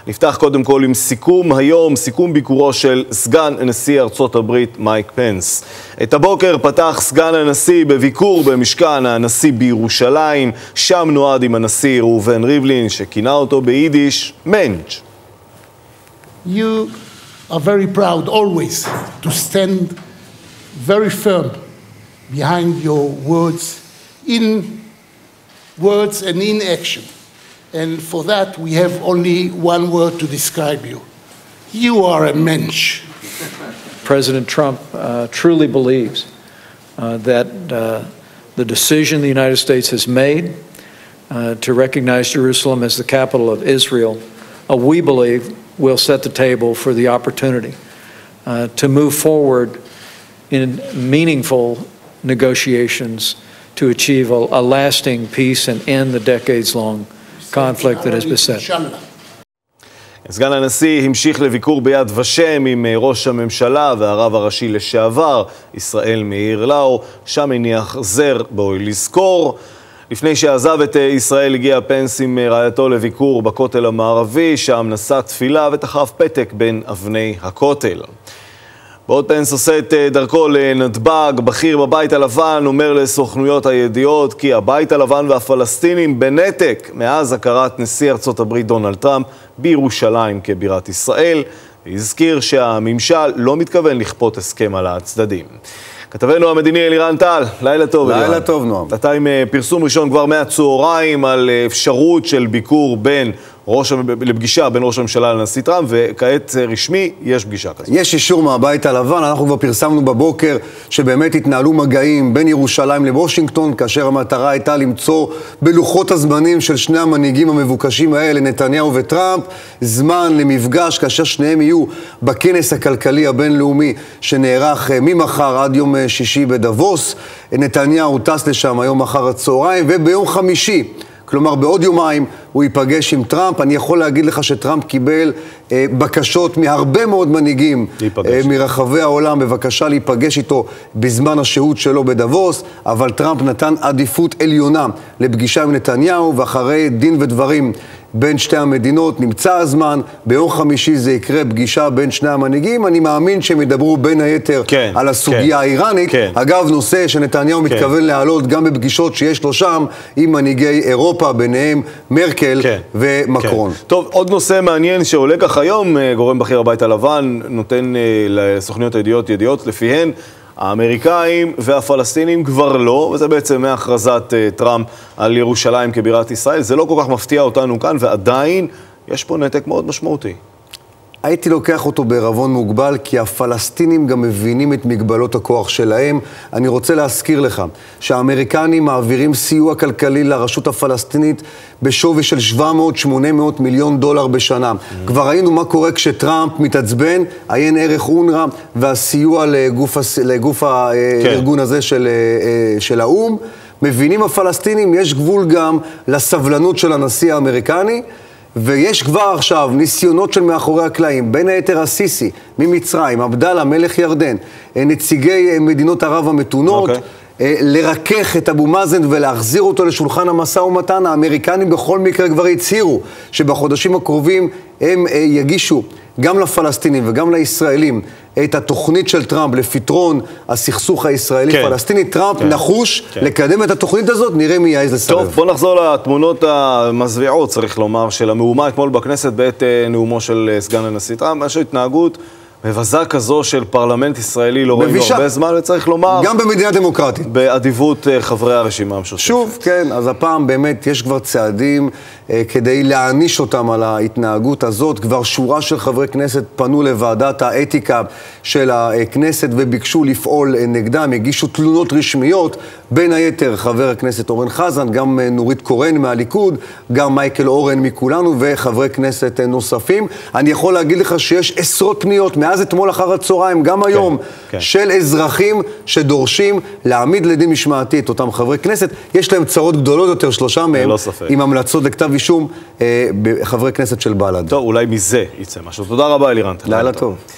נפתח קודם כל עם סיכום היום, סיכום ביקורו של סגן נשיא ארצות הברית מייק פנס. את הבוקר פתח סגן הנשיא בביקור במשכן הנשיא בירושלים, שם נועד עם הנשיא ראובן ריבלין, שכינה אותו ביידיש מנץ'. You are very proud always to stand very firm behind your words, in words and in action. And for that we have only one word to describe you. You are a mensch. President Trump truly believes that the decision the United States has made to recognize Jerusalem as the capital of Israel, we believe will set the table for the opportunity to move forward in meaningful negotiations to achieve a lasting peace and end the decades-long conflict that has beset. סגן הנשיא המשיך לביקור ביד ושם עם ראש הממשלה והרב הראשי לשעבר, ישראל מאיר לאו, שם הניח זר בואי לזכור. לפני שעזב את ישראל הגיע פנס עם רעייתו לביקור בכותל המערבי, שם נשא תפילה ותחף פתק בין אבני הכותל. בעוד פנס עושה את דרכו לנתב"ג, בכיר בבית הלבן אומר לסוכנויות הידיעות כי הבית הלבן והפלסטינים בנתק מאז הכרת נשיא ארצות הברית דונלד טראמפ בירושלים כבירת ישראל. הזכיר שהממשל לא מתכוון לכפות הסכם על הצדדים. כתבנו המדיני אלירן טל, לילה טוב. לילה טוב, נועם. אתה עם פרסום ראשון כבר מהצהריים על אפשרות של ביקור לפגישה בין ראש הממשלה לנשיא טראמפ, וכעת רשמי יש פגישה כזאת. יש אישור מהבית הלבן, אנחנו כבר פרסמנו בבוקר שבאמת התנהלו מגעים בין ירושלים לוושינגטון, כאשר המטרה הייתה למצוא בלוחות הזמנים של שני המנהיגים המבוקשים האלה, נתניהו וטראמפ, זמן למפגש כאשר שניהם יהיו בכנס הכלכלי הבינלאומי שנערך ממחר עד יום שישי בדבוס. נתניהו טס לשם היום אחר הצהריים, וביום חמישי, כלומר בעוד יומיים, הוא ייפגש עם טראמפ. אני יכול להגיד לך שטראמפ קיבל בקשות מהרבה מאוד מנהיגים מרחבי העולם, בבקשה להיפגש איתו בזמן השהות שלו בדבוס, אבל טראמפ נתן עדיפות עליונה לפגישה עם נתניהו, ואחרי דין ודברים בין שתי המדינות נמצא הזמן, ביום חמישי זה יקרה פגישה בין שני המנהיגים. אני מאמין שהם ידברו בין היתר על הסוגיה האיראנית. אגב, נושא שנתניהו מתכוון להעלות גם בפגישות שיש לו שם עם מנהיגי אירופה, ביניהם מרקל ומקרון. טוב, עוד נושא מעניין שעולה כך היום, גורם בכיר הבית הלבן נותן לסוכניות ידיעות לפיהן האמריקאים והפלסטינים כבר לא, וזה בעצם מהכרזת טראמפ על ירושלים כבירת ישראל. זה לא כל כך מפתיע אותנו כאן, ועדיין יש פה נתק מאוד משמעותי. הייתי לוקח אותו בערבון מוגבל, כי הפלסטינים גם מבינים את מגבלות הכוח שלהם. אני רוצה להזכיר לך שהאמריקנים מעבירים סיוע כלכלי לרשות הפלסטינית בשווי של 700-800 מיליון דולר בשנה. כבר ראינו מה קורה כשטראמפ מתעצבן, עיין ערך אונר"א והסיוע לגוף הארגון הזה של האו"ם. מבינים הפלסטינים, יש גבול גם לסבלנות של הנשיא האמריקני, ויש כבר עכשיו ניסיונות של מאחורי הקלעים, בין היתר הסיסי, ממצרים, עבדאללה, מלך ירדן, נציגי מדינות ערב המתונות, לרכך את אבו מאזן ולהחזיר אותו לשולחן המשא ומתן. האמריקנים בכל מקרה כבר הצהירו שבחודשים הקרובים הם יגישו גם לפלסטינים וגם לישראלים את התוכנית של טראמפ לפתרון הסכסוך הישראלי-פלסטיני. טראמפ נחוש לקדם את התוכנית הזאת, נראה מי יעז לסרב. טוב, בוא נחזור לתמונות המזוויעות, צריך לומר, של המהומה אתמול בכנסת בעת נאומו של סגן הנשיא טראמפ. משהו התנהגות מבזה כזו של פרלמנט ישראלי לא ראינו הרבה זמן, וצריך לומר גם במדינה דמוקרטית באדיבות חברי הרשימה המשותפת. שוב, כן, אז הפעם באמת יש כבר צעדים כדי להעניש אותם על ההתנהגות הזאת. כבר שורה של חברי כנסת פנו לוועדת האתיקה של הכנסת וביקשו לפעול נגדם, הגישו תלונות רשמיות, בין היתר חבר הכנסת אורן חזן, גם נורית קורן מהליכוד, גם מייקל אורן מכולנו וחברי כנסת נוספים. אני יכול להגיד לך שיש עשרות פניות מאז אתמול אחר הצהריים, גם היום, של אזרחים שדורשים להעמיד לדין משמעתי את אותם חברי כנסת. יש להם צרות גדולות יותר, 3 מהם, עם המלצות לכתב אישום, חברי כנסת של בל"ד. טוב, אולי מזה יצא משהו. תודה רבה, אלירן. לילה טוב.